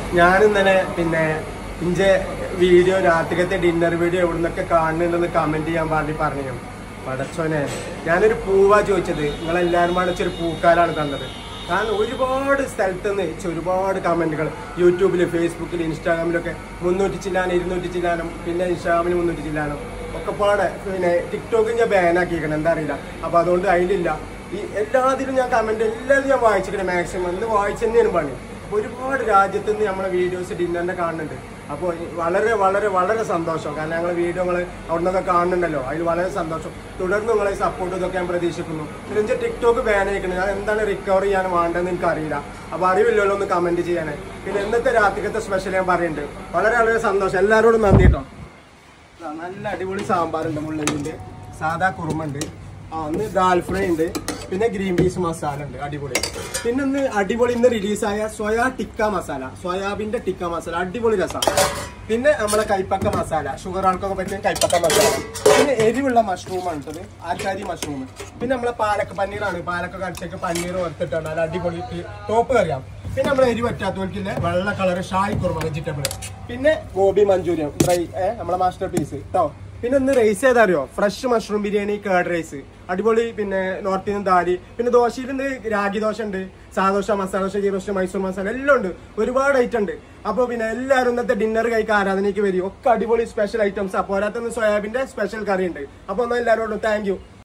ഞാൻ ഇന്നലെ പിന്നെ ഇന്റെ വീഡിയോ രാത്രികത്തെ ഡിന്നർ വീഡിയോ എവിടുന്നൊക്കെ കാണുന്നുണ്ടെന്ന് കമന്റ് ചെയ്യാൻ പറഞ്ഞു. പടച്ചോനെ, ഞാനൊരു പൂവാ ചോദിച്ചത്, നിങ്ങളെല്ലാവരും ഒരു പൂക്കാലാണ് തന്നത്. കാരണം ഒരുപാട് സ്ഥലത്ത് നിന്ന് ഒരുപാട് കമന്റുകൾ യൂട്യൂബിൽ, ഫേസ്ബുക്കിൽ, ഇൻസ്റ്റാഗ്രാമിലൊക്കെ 300 ചില്ലാനും 200 ചില്ലാനും, പിന്നെ ഇൻസ്റ്റാഗ്രാമിൽ 300 ചില്ലാനും ഒക്കെ പാടെ. പിന്നെ ടിക്ടോക്ക് ഞാൻ ബാനാക്കിയിരിക്കണം, എന്താ അറിയില്ല. അപ്പോൾ അതുകൊണ്ട് അതിലില്ല. ഈ എല്ലാത്തിലും ഞാൻ കമന്റ് എല്ലാവരും ഞാൻ വായിച്ചിരിക്കണം. മാക്സിമം ഇന്ന് വായിച്ചു തന്നെയാണ് പണി. അപ്പോൾ ഒരുപാട് രാജ്യത്ത് നിന്ന് നമ്മളെ വീഡിയോസ് ഡിന്നറിൻ്റെ കാണുന്നുണ്ട്. അപ്പോൾ വളരെ വളരെ വളരെ സന്തോഷം. കാരണം ഞങ്ങൾ വീഡിയോ നിങ്ങൾ അവിടെ നിന്നൊക്കെ കാണുന്നുണ്ടല്ലോ, അതിൽ വളരെ സന്തോഷം. തുടർന്ന് നിങ്ങളെ സപ്പോർട്ട് ഇതൊക്കെ ഞാൻ പ്രതീക്ഷിക്കുന്നു. പിന്നെ എൻ്റെ ടിക്ടോക്ക് ബാൻ ആയിരിക്കണം. ഞാൻ എന്താണ് റിക്കവർ ചെയ്യാൻ വേണ്ടതെന്ന് എനിക്കറിയില്ല. അപ്പോൾ അറിവില്ലല്ലോ ഒന്ന് കമൻറ്റ് ചെയ്യാൻ. പിന്നെ ഇന്നത്തെ രാത്രിക്കത്തെ സ്പെഷ്യൽ ഞാൻ പറയുന്നുണ്ട്. വളരെ വളരെ സന്തോഷം. എല്ലാവരോടും നന്ദി കേട്ടോ. നല്ല അടിപൊളി സാമ്പാറുണ്ട്, മുള്ളരിൻ്റെ സാധാ കുറുമുണ്ട്, ഇന്ന് ദാൽ ഫ്രൈ ഉണ്ട്, പിന്നെ ഗ്രീൻ പീസ് മസാല ഉണ്ട്, അടിപൊളി. പിന്നെ ഇന്ന് അടിപൊളി ഇന്ന് റിലീസായ സോയാ ടിക്ക മസാല, സോയാബീൻ്റെ ടിക്ക മസാല, അടിപൊളി രസം. പിന്നെ നമ്മളെ കൈപ്പക്ക മസാല, ഷുഗർ ആൾക്കൊക്കെ പറ്റിയ കൈപ്പക്ക മസാല. പിന്നെ എരിവുള്ള മഷ്റൂമാണ് ഇട്ടത്, ആൽക്കാരി മഷ്റൂം. പിന്നെ നമ്മളെ പാലക്ക പന്നീറാണ്, പാലക്ക കടിച്ചൊക്കെ പന്നീർ വറുത്തിട്ടാണ്, നല്ല അടിപൊളി ടോപ്പ് കറിയാം. പിന്നെ നമ്മളെ എരി പറ്റാത്തവർക്കില്ല വെള്ള കളർ ഷായ് കുറുമ വെജിറ്റബിൾ. പിന്നെ ഗോബി മഞ്ചൂരിയൻ ഫ്രൈ, നമ്മളെ മാസ്റ്റർ പീസ് കേട്ടോ. പിന്നെ ഇന്ന് റൈസ് ഏതാ അറിയോ? Fresh mushroom biryani, curd rice, അടിപൊളി. പിന്നെ നോർത്ത് ഇന്ത്യൻ ദാരി. പിന്നെ ദോശയിൽ ഇന്ന് രാഗി ദോശ ഉണ്ട്, സാദോശ, മസാല ദോശ, ഗീ റോസ്റ്റ്, മൈസൂർ മസാല എല്ലാം ഉണ്ട്. ഒരുപാട് ഐറ്റം ഉണ്ട്. അപ്പോൾ പിന്നെ എല്ലാവരും ഇന്നത്തെ ഡിന്നർ കഴിക്കാൻ ആരാധനയ്ക്ക് വരും. ഒക്കെ അടിപൊളി സ്പെഷ്യൽ ഐറ്റംസ്. അപ്പോൾ പോരാത്തന്ന് സോയാബീൻ്റെ സ്പെഷ്യൽ കറി ഉണ്ട്. അപ്പോൾ എന്നാൽ എല്ലാവരോടും താങ്ക് യു.